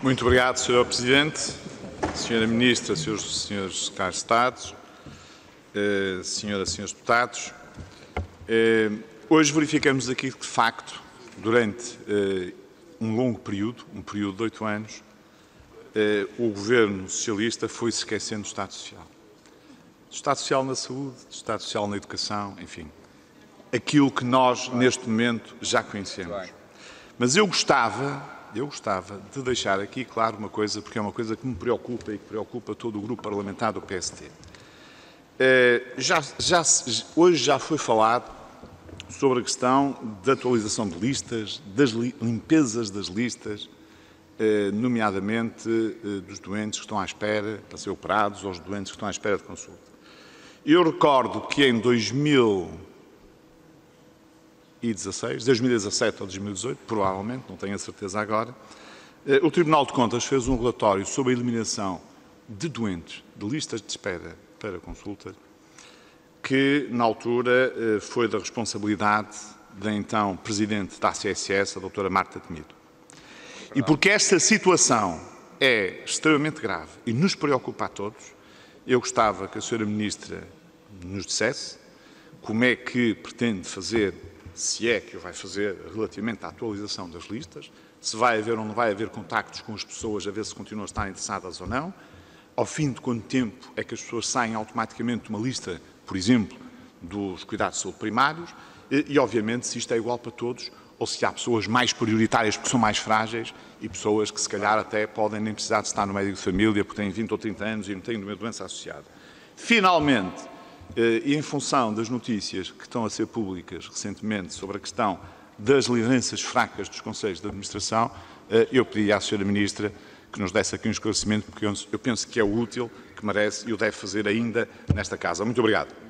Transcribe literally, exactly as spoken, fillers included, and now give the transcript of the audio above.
Muito obrigado, senhor Presidente, senhora Ministra, senhores, senhores Secretários de Estado, eh, senhoras e senhores deputados. Eh, hoje verificamos aqui que, de facto, durante eh, um longo período, um período de oito anos, eh, o Governo Socialista foi-se esquecendo do Estado Social. Do Estado Social na saúde, do Estado Social na educação, enfim, aquilo que nós, neste momento, já conhecemos. Mas eu gostava... Eu gostava de deixar aqui claro uma coisa, porque é uma coisa que me preocupa e que preocupa todo o grupo parlamentar do P S T. Eh, já, já, hoje já foi falado sobre a questão da atualização de listas, das li, limpezas das listas, eh, nomeadamente eh, dos doentes que estão à espera para ser operados ou os doentes que estão à espera de consulta. Eu recordo que em dois mil e dezasseis, dois mil e dezassete ou dois mil e dezoito, provavelmente, não tenho a certeza agora, o Tribunal de Contas fez um relatório sobre a eliminação de doentes de listas de espera para consulta, que na altura foi da responsabilidade da então Presidente da A C S S, a doutora Marta Temido. E porque esta situação é extremamente grave e nos preocupa a todos, eu gostava que a senhora Ministra nos dissesse como é que pretende fazer, se é que o vai fazer, relativamente à atualização das listas, se vai haver ou não vai haver contactos com as pessoas a ver se continuam a estar interessadas ou não, ao fim de quanto tempo é que as pessoas saem automaticamente de uma lista, por exemplo, dos cuidados de saúde primários, e, e obviamente se isto é igual para todos, ou se há pessoas mais prioritárias porque são mais frágeis e pessoas que se calhar até podem nem precisar de estar no médico de família porque têm vinte ou trinta anos e não têm nenhuma doença associada. Finalmente, e em função das notícias que estão a ser públicas recentemente sobre a questão das lideranças fracas dos Conselhos de Administração, eu pedi à senhora Ministra que nos desse aqui um esclarecimento, porque eu penso que é útil, que merece e o deve fazer ainda nesta Casa. Muito obrigado.